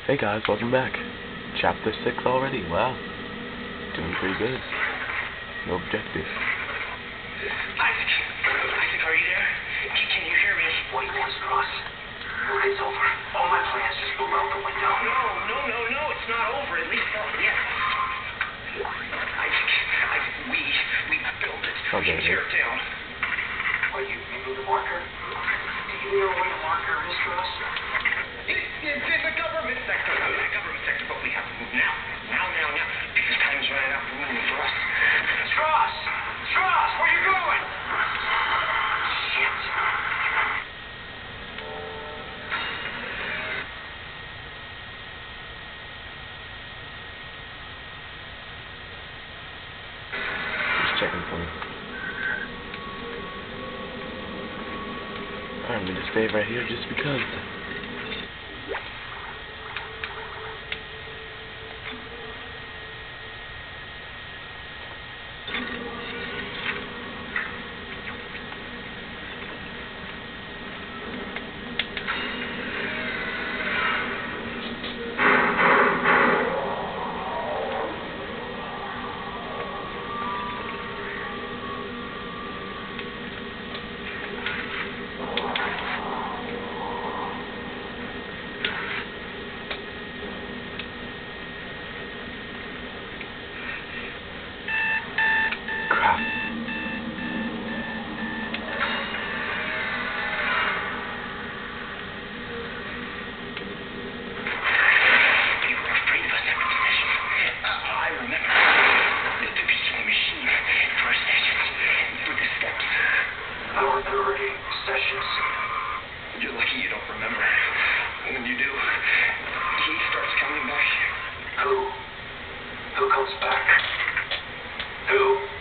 Hey guys, welcome back. Chapter 6 already, wow. Doing pretty good. No objective. Isaac, are you there? Can you hear me? What do you want, Stross? It's over. All my plans just blew out the window. No, it's not over. At least not yet. Isaac, we built it. We can tear it down. What, you moved the marker? Do you know where the marker is, Stross? It's in the government sector. But we have to move now. Now. Because time's running out for moving for us. Stross, where you going? Shit. Just checking for me. Alright, I'm gonna stay right here just because. You're lucky you don't remember. When you do, he starts coming back. Who comes back? Who?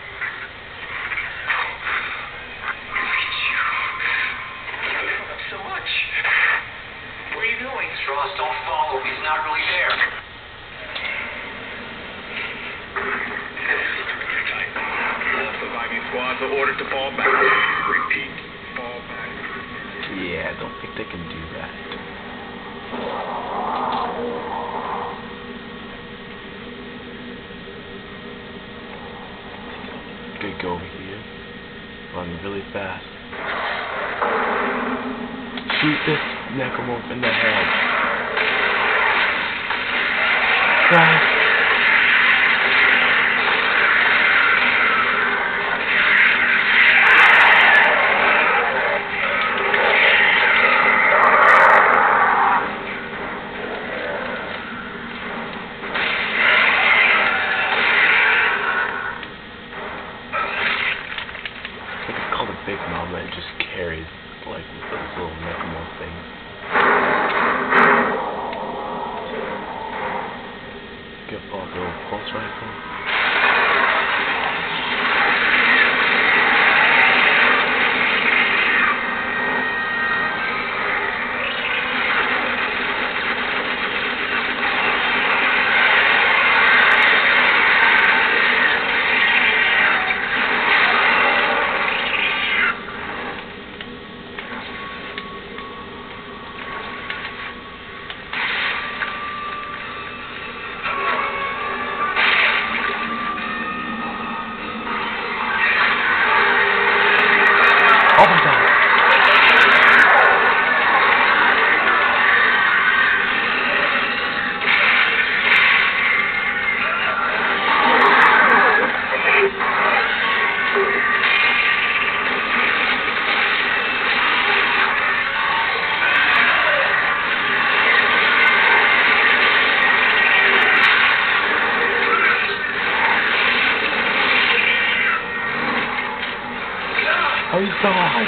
Look at you. You grown up so much. Where are you going? Stross, don't follow. He's not really there. Surviving squads are ordered to fall back. Repeat, fall back. Yeah, I don't think they can do that. Good go over here. Run really fast. Shoot this necromorph in the head. Guys. Big Mama, it just carries like those little necromorph things. Get a little pulse rifle. Oh my god. Oh, he's so high.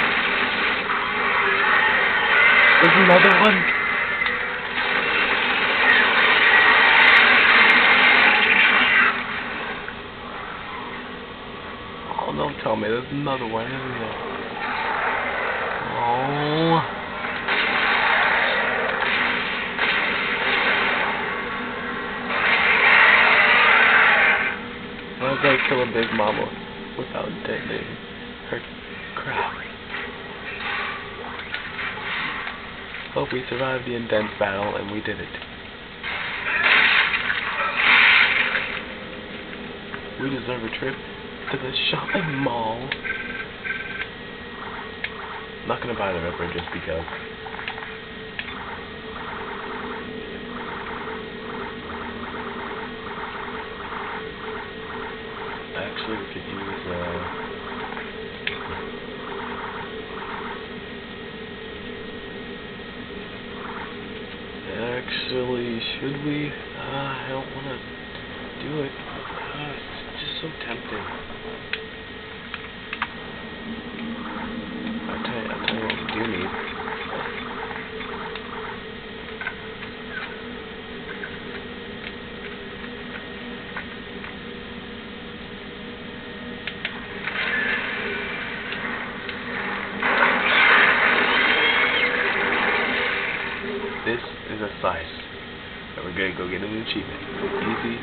There's another one. Oh, don't tell me there's another one, isn't there? Oh. How did I kill a Big Mama without detonating her? Crap. Hope we survived the intense battle, and we did it. We deserve a trip to the shopping mall. I'm not gonna buy the Ripper just because. Actually, we could use actually, should we? I don't want to do it. It's just so tempting. I'll tell you what we do need. This is a slice. So we're gonna go get an achievement. Easy.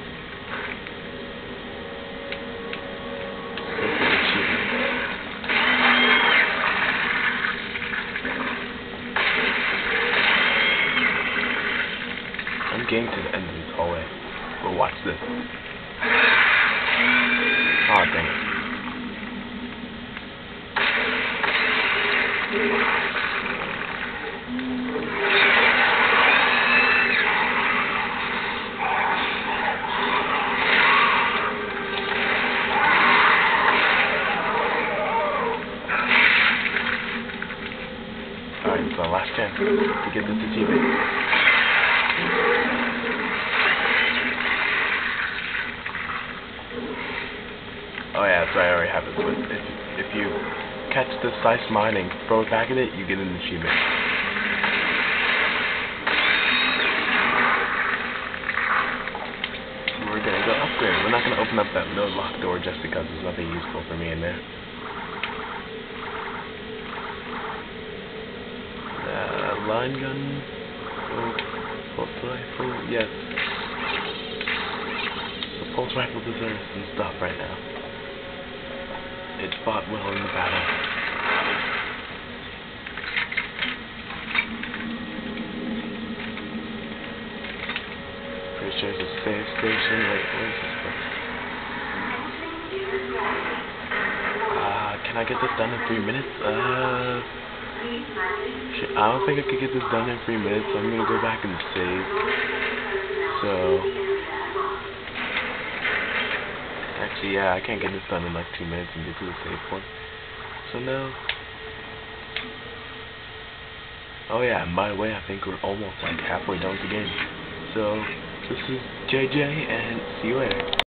I'm getting to the end of this hallway. But watch this. Aw, dang it. Alright, it's our last chance to get this achievement. Oh yeah, so I already have it. So if you catch the slice mine and throw it back at it, you get an achievement. We're gonna go upgrade. We're not gonna open up that middle locked door just because there's nothing useful for me in there. Line gun. Pulse rifle. Yes. The pulse rifle deserves some stuff right now. It fought well in the battle. Pretty sure it's a save station. Wait, where's this place? Can I get this done in 3 minutes? Shit, I don't think I could get this done in 3 minutes, so I'm gonna go back and save. So, actually, yeah, I can't get this done in like 2 minutes and get to the save point. So now, oh yeah, and by the way, I think we're almost like halfway done with the game. So, this is JJ, and see you later.